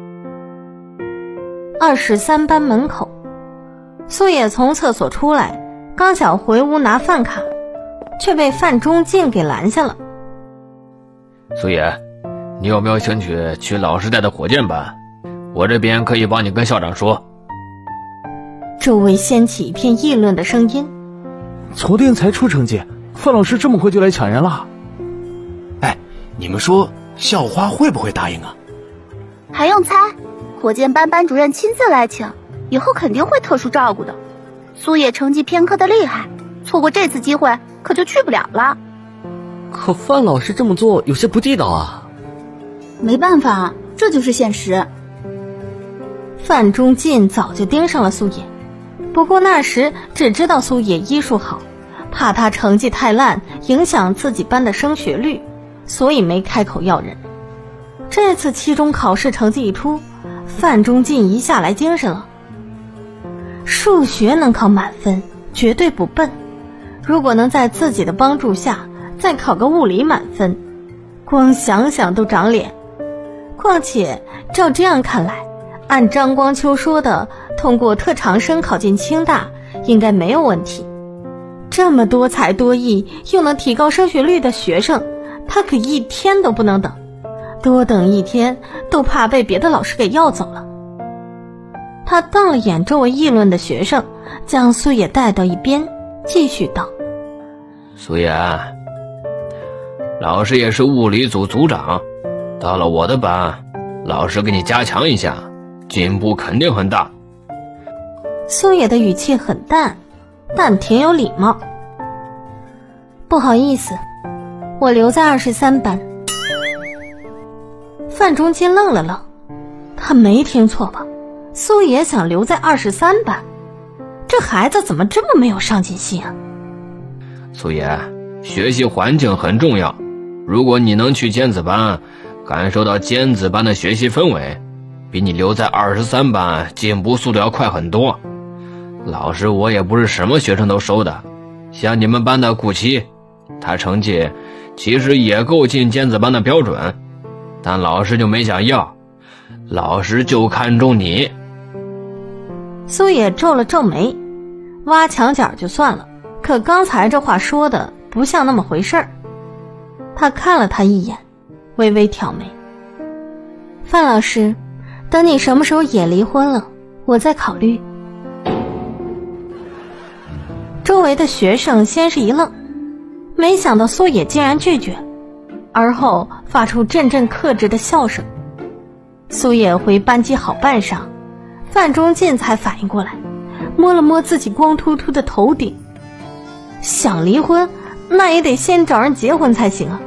二十三班门口，苏野从厕所出来，刚想回屋拿饭卡，却被范中进给拦下了。 苏野，你有没有兴趣去老师带的火箭班？我这边可以帮你跟校长说。 周围掀起一片议论的声音。 昨天才出成绩，范老师这么快就来抢人了？ 哎，你们说校花会不会答应啊？ 还用猜？火箭班班主任亲自来请，以后肯定会特殊照顾的。苏野成绩偏科的厉害，错过这次机会可就去不了了。 可范老师这么做有些不地道啊。 没办法，这就是现实。 范中进早就盯上了苏野，不过那时只知道苏野医术好，怕他成绩太烂影响自己班的升学率，所以没开口要人。这次期中考试成绩一出，范中进一下来精神了。数学能考满分绝对不笨，如果能在自己的帮助下再考个物理满分，光想想都长脸。况且照这样看来，按张光秋说的，通过特长生考进清大应该没有问题。这么多才多艺又能提高升学率的学生，他可一天都不能等，多等一天都怕被别的老师给要走了。他瞪了眼周围议论的学生，将苏野带到一边，继续道： 苏野，老师也是物理组组长，到了我的班，老师给你加强一下，进步肯定很大。 苏野的语气很淡，但挺有礼貌。不好意思，我留在二十三班。范中金愣了愣， 他没听错吧？苏野想留在二十三班，这孩子怎么这么没有上进心啊？ 苏野，学习环境很重要，如果你能去尖子班，感受到尖子班的学习氛围，比你留在二十三班进步速度要快很多。老师我也不是什么学生都收的，像你们班的顾七，他成绩其实也够进尖子班的标准，但老师就没想要，老师就看中你。 苏野皱了皱眉，挖墙角就算了，可刚才这话说的不像那么回事儿。他看了他一眼，微微挑眉。范老师，等你什么时候也离婚了，我再考虑。周围的学生先是一愣，没想到苏野竟然拒绝，而后发出阵阵克制的笑声。苏野回班级好半晌，范中进才反应过来，摸了摸自己光秃秃的头顶。想离婚，那也得先找人结婚才行啊。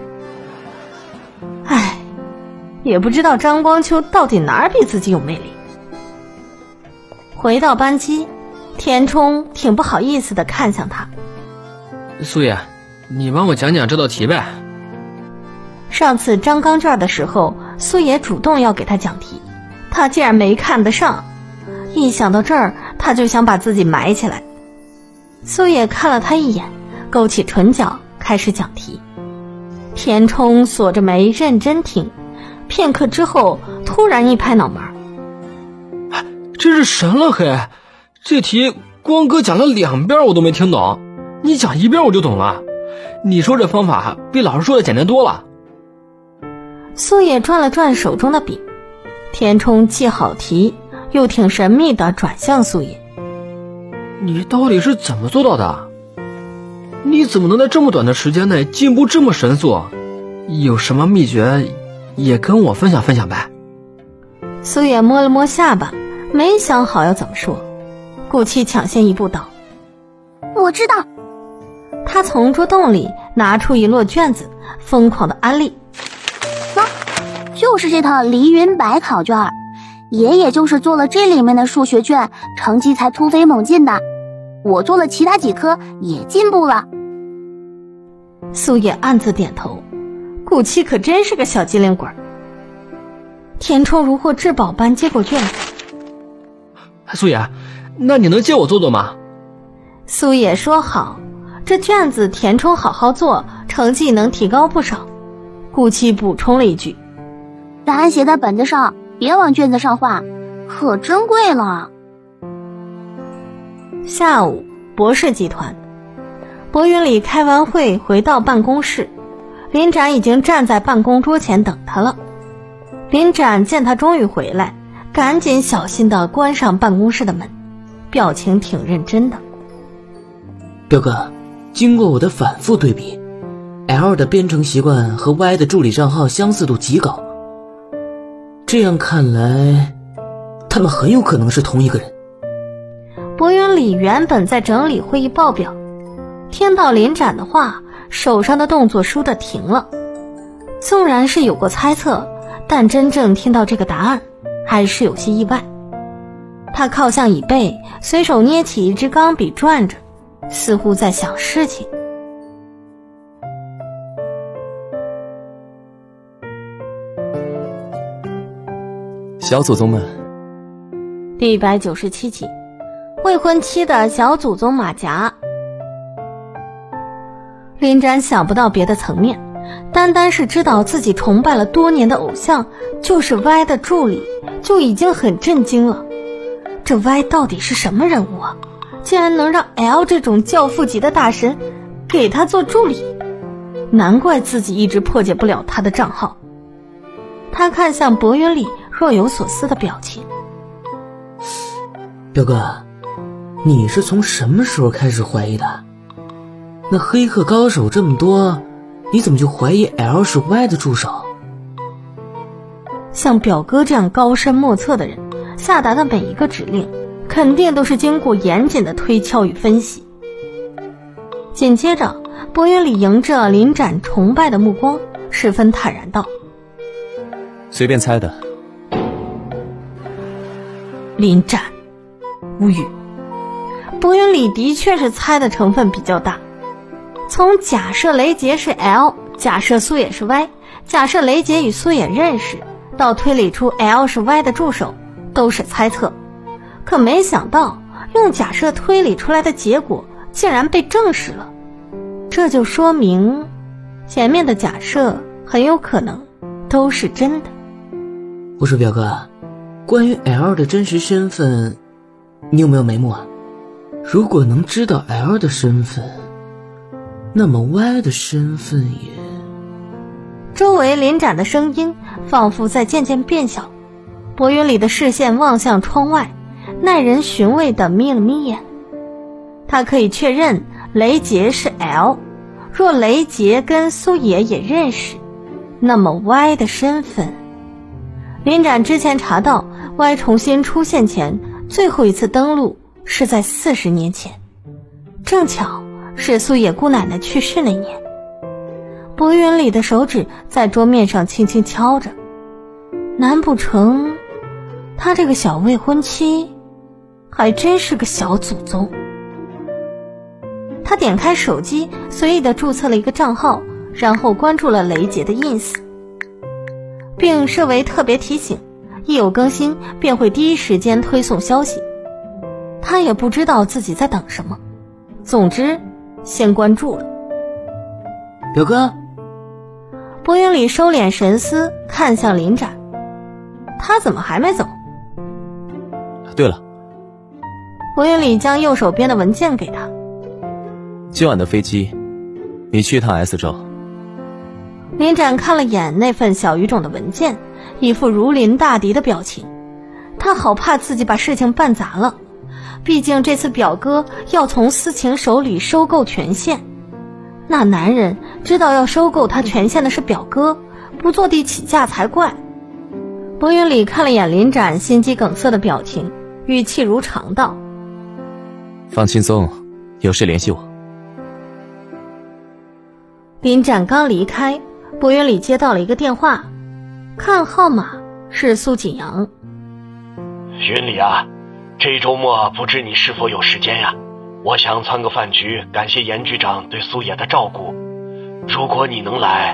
唉，也不知道张光秋到底哪儿比自己有魅力。回到班级，田冲挺不好意思地看向他。 苏野，你帮我讲讲这道题呗。 上次张刚卷的时候，苏野主动要给他讲题，他竟然没看得上。一想到这儿，他就想把自己埋起来。苏野看了他一眼，勾起唇角开始讲题。田冲锁着眉认真听，片刻之后突然一拍脑门， 真是神了嘿！这题光哥讲了两遍我都没听懂，你讲一遍我就懂了。你说这方法比老师说的简单多了。 苏野转了转手中的笔，田冲记好题，又挺神秘地转向苏野。 你到底是怎么做到的？你怎么能在这么短的时间内进步这么神速？有什么秘诀也跟我分享分享呗。 苏野摸了摸下巴，没想好要怎么说。顾七抢先一步道： 我知道。 他从桌洞里拿出一摞卷子，疯狂的安利。 啊，就是这套黎云白考卷，爷爷就是做了这里面的数学卷，成绩才突飞猛进的。我做了其他几科也进步了。 苏野暗自点头，顾七可真是个小机灵鬼。田冲如获至宝般接过卷子。 苏野，那你能借我做做吗？ 苏野说好，这卷子田冲好好做，成绩能提高不少。顾七补充了一句： 答案写在本子上，别往卷子上画，可珍贵了。 下午，博士集团，博云里开完会回到办公室，林展已经站在办公桌前等他了。林展见他终于回来，赶紧小心地关上办公室的门，表情挺认真的。 表哥，经过我的反复对比 L 的编程习惯和 Y 的助理账号相似度极高，这样看来他们很有可能是同一个人。 博云里原本在整理会议报表，听到林展的话，手上的动作倏地停了。纵然是有过猜测，但真正听到这个答案还是有些意外。他靠向椅背，随手捏起一支钢笔转着，似乎在想事情。 小祖宗们， 第一百九十七集，未婚妻的小祖宗马甲。林展想不到别的层面，单单是知道自己崇拜了多年的偶像就是 Y 的助理，就已经很震惊了。这 Y 到底是什么人物啊？竟然能让 L 这种教父级的大神给他做助理，难怪自己一直破解不了他的账号。他看向博云里若有所思的表情。 表哥，你是从什么时候开始怀疑的？那黑客高手这么多，你怎么就怀疑 L 是 Y 的助手？ 像表哥这样高深莫测的人，下达的每一个指令肯定都是经过严谨的推敲与分析。紧接着，博云里迎着林展崇拜的目光，十分坦然道： 随便猜的。 临展。无语。薄云里的确是猜的成分比较大，从假设雷杰是 L， 假设苏野是 Y， 假设雷杰与苏野认识，到推理出 L 是 Y 的助手，都是猜测。可没想到用假设推理出来的结果竟然被证实了，这就说明前面的假设很有可能都是真的。 我说表哥，关于 L 的真实身份你有没有眉目啊？如果能知道 L 的身份，那么 Y 的身份也…… 周围临展的声音仿佛在渐渐变小，薄云里的视线望向窗外，耐人寻味地眯了眯眼。他可以确认雷杰是 L， 若雷杰跟苏野也认识，那么 Y 的身份……临展之前查到 Y 重新出现前最后一次登陆是在四十年前，正巧是苏野姑奶奶去世那年。薄云里的手指在桌面上轻轻敲着，难不成他这个小未婚妻还真是个小祖宗？他点开手机，随意地注册了一个账号，然后关注了雷杰的 ins， 并设为特别提醒，一有更新便会第一时间推送消息。他也不知道自己在等什么，总之先关注了。 表哥， 薄云里收敛神思，看向临展，他怎么还没走？ 对了， 薄云里将右手边的文件给他。 今晚的飞机，你去一趟 S 州。 临展看了眼那份小语种的文件，一副如临大敌的表情。他好怕自己把事情办砸了，毕竟这次表哥要从思晴手里收购权限，那男人知道要收购他权限的是表哥，不坐地起价才怪。薄云里看了眼临展心肌梗塞的表情，语气如常道： 放轻松，有事联系我。 临展刚离开，薄云里接到了一个电话，看号码是苏锦阳。 云里啊，这周末不知你是否有时间呀？我想窜个饭局，感谢严局长对苏野的照顾。如果你能来……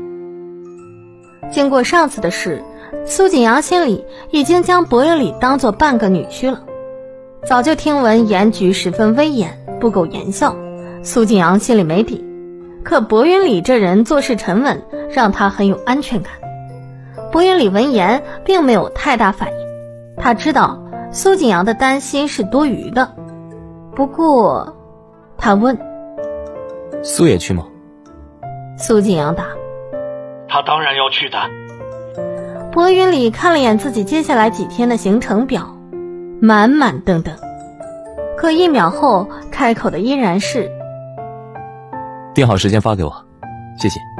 经过上次的事，苏锦阳心里已经将薄云里当作半个女婿了。早就听闻严局十分威严，不苟言笑，苏锦阳心里没底。可薄云里这人做事沉稳，让他很有安全感。薄云里闻言并没有太大反应，他知道苏锦阳的担心是多余的。不过他问： 苏野去吗？ 苏锦阳答： 他当然要去的。 薄云里看了眼自己接下来几天的行程表，满满登登，可一秒后开口的依然是： 定好时间发给我，谢谢。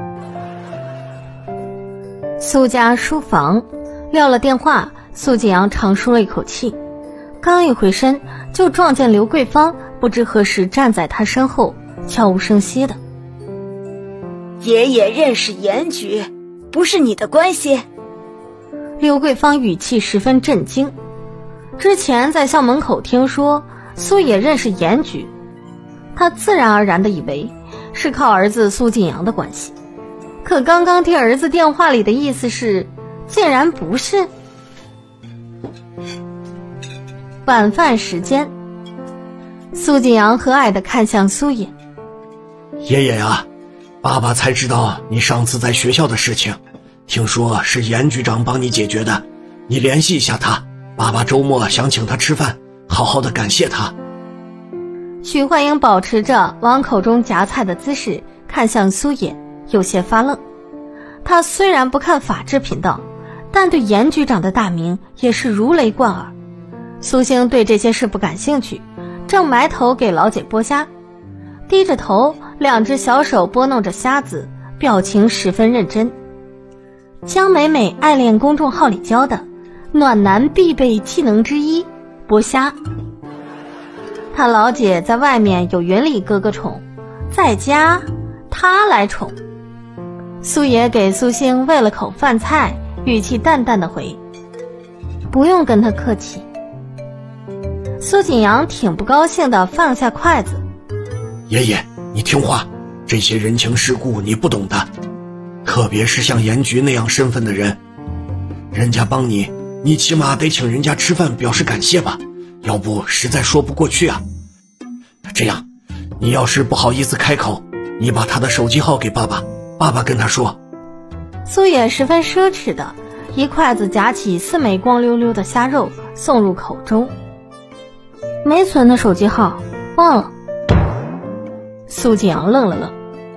苏家书房，撂了电话，苏锦阳长舒了一口气，刚一回身就撞见刘桂芳不知何时站在他身后，悄无声息的： 爷爷认识严局，不是你的关系。 刘桂芳语气十分震惊，之前在校门口听说苏野认识严局，他自然而然地以为是靠儿子苏锦阳的关系，可刚刚听儿子电话里的意思是，竟然不是。晚饭时间，苏锦阳和蔼地看向苏野： 爷爷呀，爸爸才知道你上次在学校的事情，听说是严局长帮你解决的，你联系一下他，爸爸周末想请他吃饭，好好的感谢他。 许幻英保持着往口中夹菜的姿势，看向苏野，有些发愣。他虽然不看法制频道，但对严局长的大名也是如雷贯耳。苏星对这些事不感兴趣，正埋头给老姐剥虾，低着头，两只小手拨弄着虾子，表情十分认真。江美美爱恋公众号里教的暖男必备技能之一，剥虾。他老姐在外面有云里哥哥宠，在家他来宠。苏爷给苏星喂了口饭菜，语气淡淡的回：不用跟他客气， 苏景阳挺不高兴地放下筷子。 爷爷，你听话，这些人情世故你不懂的，特别是像严局那样身份的人，人家帮你，你起码得请人家吃饭表示感谢吧，要不实在说不过去啊。这样，你要是不好意思开口，你把他的手机号给爸爸，爸爸跟他说。 苏野十分奢侈的一筷子夹起四枚光溜溜的虾肉送入口中。没存的手机号，忘了。苏景阳愣了愣。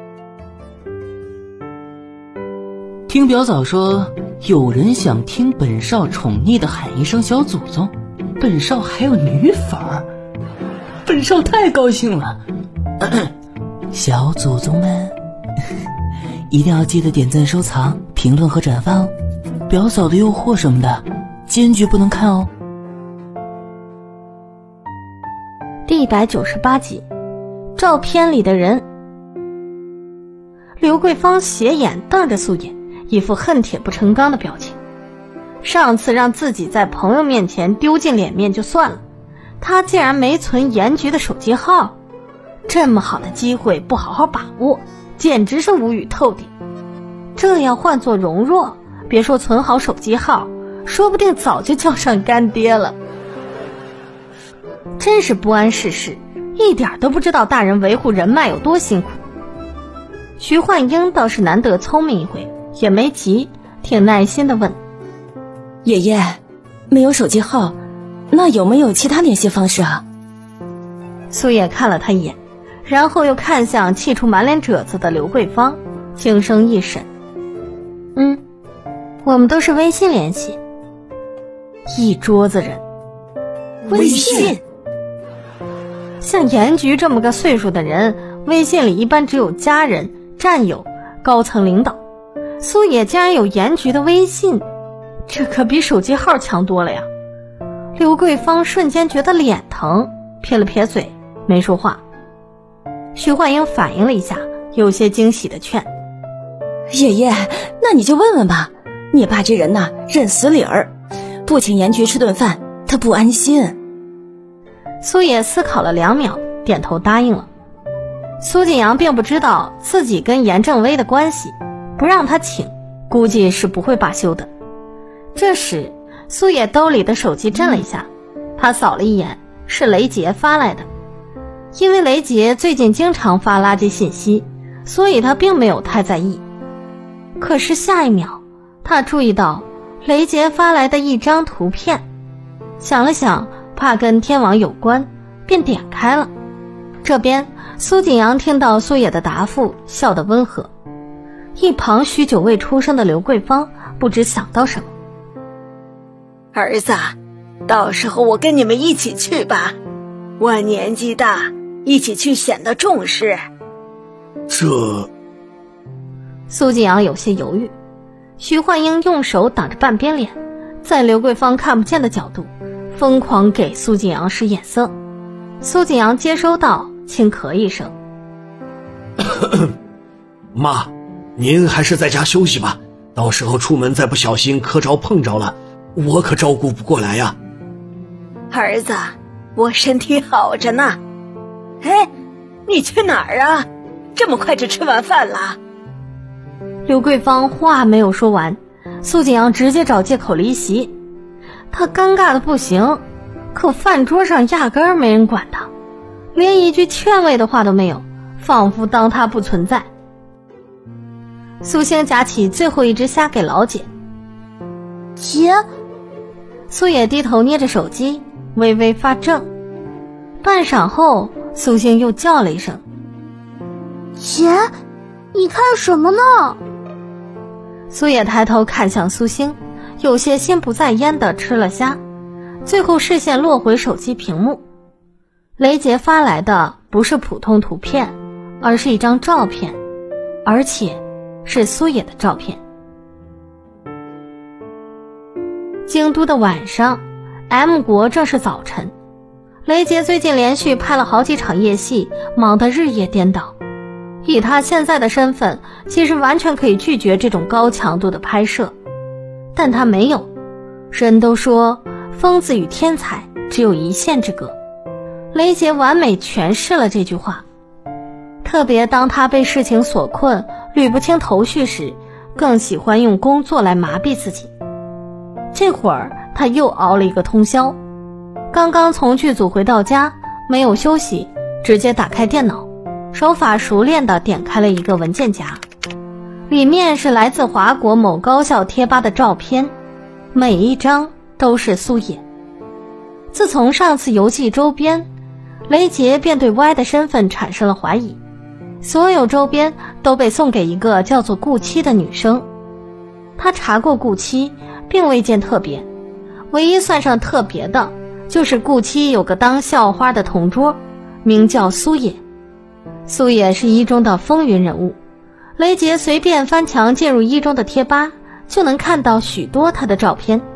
听表嫂说，有人想听本少宠溺的喊一声小祖宗，本少还有女粉儿，本少太高兴了。咳咳，小祖宗们一定要记得点赞、收藏、评论和转发哦，表嫂的诱惑什么的坚决不能看哦。 第一百九十八集，照片里的人。刘桂芳斜眼瞪着苏野，一副恨铁不成钢的表情。上次让自己在朋友面前丢尽脸面就算了，他竟然没存严局的手机号，这么好的机会不好好把握，简直是无语透顶。这要换作容若，别说存好手机号，说不定早就叫上干爹了。真是不谙世事，一点都不知道大人维护人脉有多辛苦。徐焕英倒是难得聪明一回，也没急，挺耐心地问： 爷爷，没有手机号，那有没有其他联系方式啊？ 苏野看了他一眼，然后又看向气出满脸褶子的刘桂芳，轻声一审：嗯，我们都是微信联系。一桌子人。 微信？ 像严局这么个岁数的人，微信里一般只有家人、战友、高层领导。苏野竟然有严局的微信，这可比手机号强多了呀。刘桂芳瞬间觉得脸疼，撇了撇嘴，没说话。徐焕英反应了一下，有些惊喜的劝： 爷爷，那你就问问吧，你爸这人呐，认死理儿，不请严局吃顿饭，他不安心。 苏野思考了两秒，点头答应了。苏景阳并不知道自己跟严正威的关系，不让他请，估计是不会罢休的。这时，苏野兜里的手机震了一下，他扫了一眼，是雷杰发来的。因为雷杰最近经常发垃圾信息，所以他并没有太在意。可是下一秒，他注意到雷杰发来的一张图片，想了想，怕跟天网有关，便点开了。这边苏景阳听到苏野的答复，笑得温和。一旁许久未出声的刘桂芳不知想到什么： 儿子，到时候我跟你们一起去吧，我年纪大，一起去显得重视。 这…… 苏景阳有些犹豫。徐焕英用手挡着半边脸，在刘桂芳看不见的角度疯狂给苏景阳使眼色。苏景阳接收到，轻咳一声： 妈，您还是在家休息吧，到时候出门再不小心磕着碰着了，我可照顾不过来呀。 儿子，我身体好着呢。哎，你去哪儿啊？这么快就吃完饭了？ 刘桂芳话没有说完，苏景阳直接找借口离席。他尴尬的不行，可饭桌上压根儿没人管他，连一句劝慰的话都没有，仿佛当他不存在。苏星夹起最后一只虾给老姐。 姐。 苏野低头捏着手机，微微发怔。半晌后，苏星又叫了一声： 姐，你看什么呢？ 苏野抬头看向苏星，有些心不在焉地吃了虾，最后视线落回手机屏幕。雷杰发来的不是普通图片，而是一张照片，而且是苏野的照片。京都的晚上 M 国正是早晨，雷杰最近连续拍了好几场夜戏，忙得日夜颠倒。以他现在的身份，其实完全可以拒绝这种高强度的拍摄，但他没有。人都说疯子与天才只有一线之隔。雷杰完美诠释了这句话，特别当他被事情所困，捋不清头绪时，更喜欢用工作来麻痹自己。这会儿他又熬了一个通宵，刚刚从剧组回到家，没有休息，直接打开电脑，手法熟练地点开了一个文件夹，里面是来自华国某高校贴吧的照片，每一张都是苏野。自从上次游记周边，雷杰便对 Y 的身份产生了怀疑，所有周边都被送给一个叫做顾七的女生。他查过顾七，并未见特别，唯一算上特别的就是顾七有个当校花的同桌，名叫苏野。苏野是一中的风云人物，雷杰随便翻墙进入一中的贴吧，就能看到许多他的照片。